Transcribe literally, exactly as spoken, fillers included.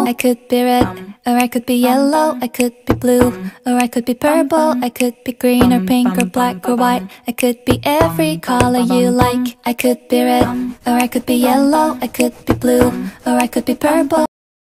I could be red, or I could be yellow, I could be blue, or I could be purple, I could be green or pink or black or white. I could be every color you like. I could be red, or I could be yellow, I could be blue, or I could be purple.